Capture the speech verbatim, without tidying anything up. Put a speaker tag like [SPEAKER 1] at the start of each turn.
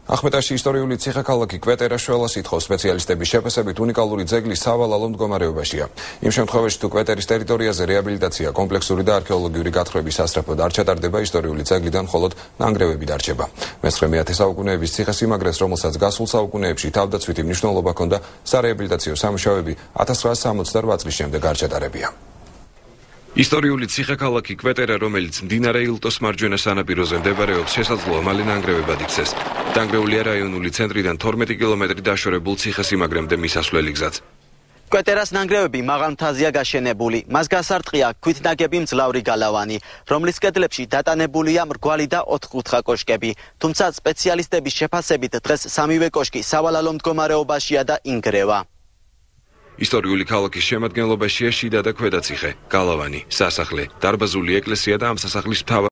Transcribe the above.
[SPEAKER 1] ახმეტაში ისტორიული ციხე-ქალაქი კვეტერაშველას ითხოვს სპეციალისტების შეფასებით უნიკალური ძეგლი სავალალო მდგომარეობაშია. იმ შემთხვევაში თუ კვეტერის ტერიტორიაზე რეაბილიტაცია, კომპლექსური და არქეოლოგიური გათხრების სასწრაფოდ არ ჩატარდება, ისტორიული ძეგლიდან მხოლოდ ნანგრევები დარჩება. მეცხრე-მეათე საუკუნეების ციხესიმაგრეს, რომელსაც გასულ საუკუნეებში თავდაცვითი მნიშვნელობა ჰქონდა, სარეაბილიტაციო სამუშაოები ათას ცხრაასი სამოცდაოთხ წლის შემდეგ არ ჩატარებია. ისტორიული ციხე-ქალაქი კვეტერა, რომელიც მდინარე ილტოს მარჯვენა სანაპიროზე მდებარეობს, შესაძლოა მალე ნანგრევებად იქცეს. დანგრეულია რაიონული ცენტრიდან თორმეტი კილომეტრი დაშორებულ ციხესიმაგრემდე მისასვლელი გზაც.
[SPEAKER 2] კვეტერას ნანგრევები მაღალ მთაზეა გაშენებული. მას გასარტყია ქვით ნაგები მძლავრი გალავანი, რომლის კედლებში დატანებულია მრგვალი და ოთხკუთხა კოშკები. თუმცა სპეციალისტების შეფასებით დღეს სამივე კოშკი სავალალო მდგომარეობაშია და ინგრევა.
[SPEAKER 1] ისტორიული ქალაქის შემადგენლობაშია შიდა და ქვედა ციხე, გალავანი, სასახლე, დარბაზული ეკლესია და ამ სასახლის მთავარი